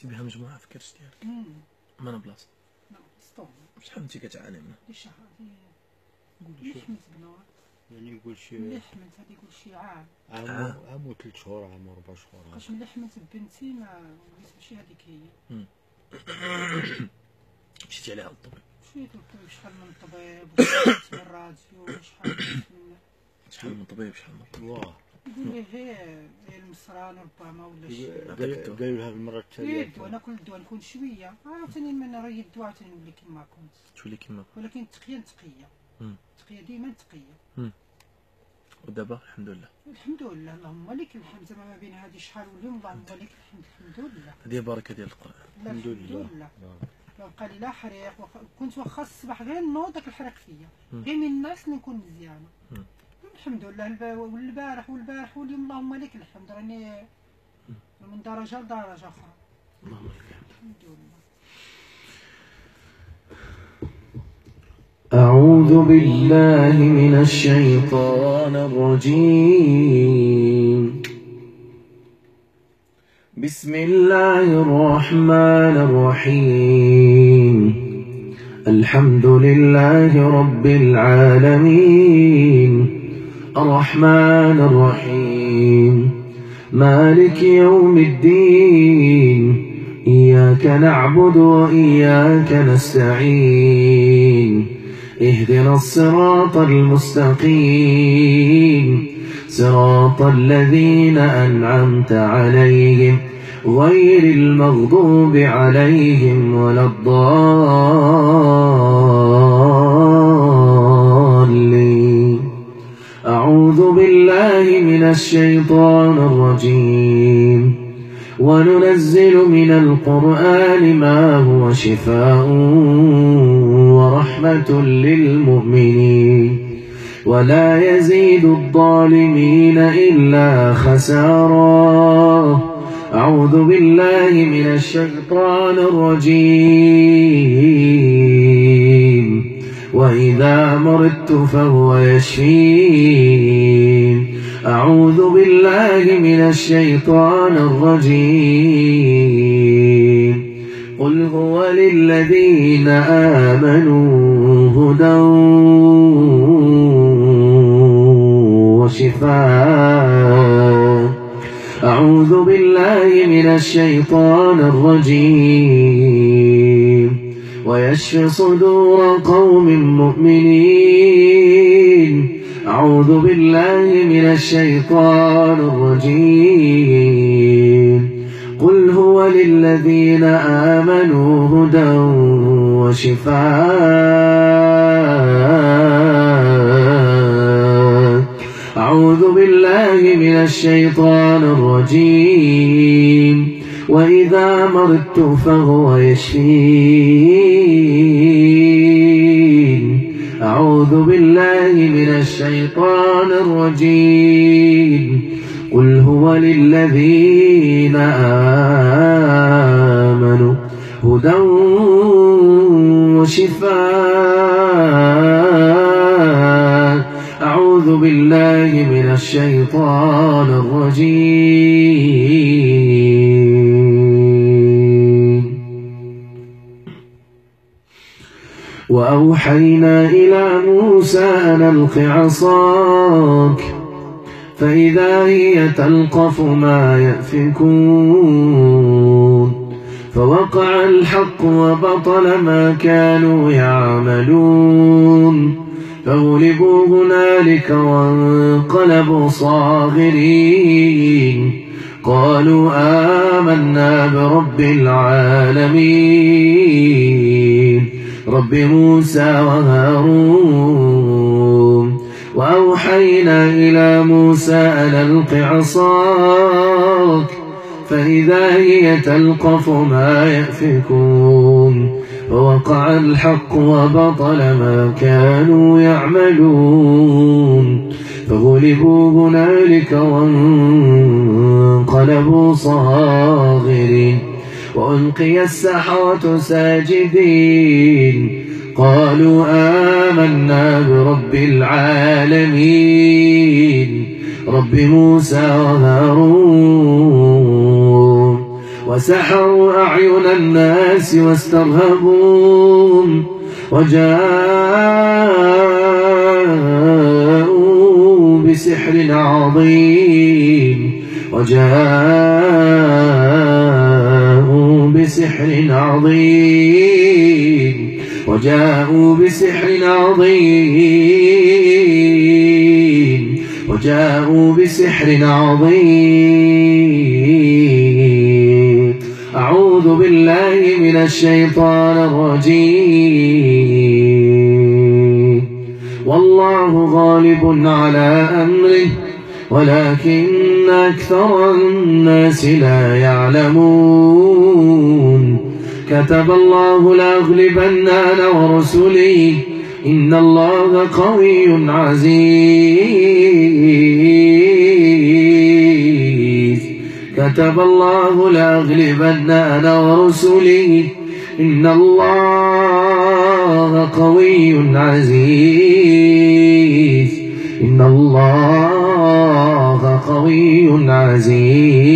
حسيتي بها مجموعة في الكرش ديالك؟ ما انا بلاصة شحال انتي كتعاني منها؟ شهر لحمت بنور يعني يقول شي لحمت هذه يقول شي عام عام و 3 شهور عام و 4 شهور باش لحمت بنتي ما وليت ماشي هذيك هي. مشيتي عليها للطبيب؟ مشيت للطبيب شحال من طبيب وشحال من الراديو شحال من طبيب شحال من طبيب الله يقول لي هي المصران ربما ولا شي قالوا لها المرة الثانية الدواء ناكل الدواء نكون شويه عاوتاني من نريد الدواء عاوتاني نولي كيما كنت تولي كيما كنت ولكن التقيه تقيه ديما تقيه. ودابا الحمد لله اللهم لك الحمد زعما ما بين هذه شحال واليوم اللهم لك الحمد لله هذه بركه ديال القران الحمد لله. بقى لي لا حريق كنت واخا الصباح غير نوض داك الحريق فيا غير من الناس نكون مزيانه الحمد لله. والبارح واليوم اللهم لك الحمد راني من درجه لدرجه اخرى اللهم لك الحمد لله. أعوذ بالله من الشيطان الرجيم. بسم الله الرحمن الرحيم. الحمد لله رب العالمين الرحمن الرحيم مالك يوم الدين إياك نعبد وإياك نستعين اهدنا الصراط المستقيم صراط الذين أنعمت عليهم غير المغضوب عليهم ولا الضالين. أعوذ بالله من الشيطان الرجيم. وننزل من القرآن ما هو شفاء ورحمة للمؤمنين ولا يزيد الظالمين إلا خسارا. أعوذ بالله من الشيطان الرجيم. وإذا مرضت فهو يشفين. أعوذ بالله من الشيطان الرجيم. قل هو للذين آمنوا هدى وشفاء. أعوذ بالله من الشيطان الرجيم. ويشفي صدور قوم مؤمنين. أعوذ بالله من الشيطان الرجيم. قل هو للذين آمنوا هدى وشفاء. أعوذ بالله من الشيطان الرجيم. وإذا مرضت فهو يشفين. أعوذ بالله من الشيطان الرجيم. قل هو للذين آمنوا هدى وشفاء. أعوذ بالله من الشيطان الرجيم. وأوحينا إلى موسى أن ألق عصاك فإذا هي تلقف ما يأفكون. فوقع الحق وبطل ما كانوا يعملون. فغلبوا هنالك وانقلبوا صاغرين. قالوا آمنا برب العالمين رب موسى وهارون. وأوحينا إلى موسى أن ألق عصاك فإذا هي تلقف ما يأفكون. فوقع الحق وبطل ما كانوا يعملون. فغلبوا هنالك وانقلبوا صاغرين. وألقي السحرة ساجدين. قالوا آمنا برب العالمين رب موسى وهارون. وسحروا أعين الناس واسترهبوهم وجاءوا بسحر عظيم وجاءوا بسحر عظيم وجاءوا بسحر عظيم وجاءوا بسحر عظيم. أعوذ بالله من الشيطان الرجيم. والله غالب على أمره ولكن أكثر الناس لا يعلمون. كتب الله لأغلبن أنا ورسلي إن الله قوي عزيز. كتب الله لأغلبن أنا ورسلي إن الله قوي عزيز. إن الله قوي عزيز.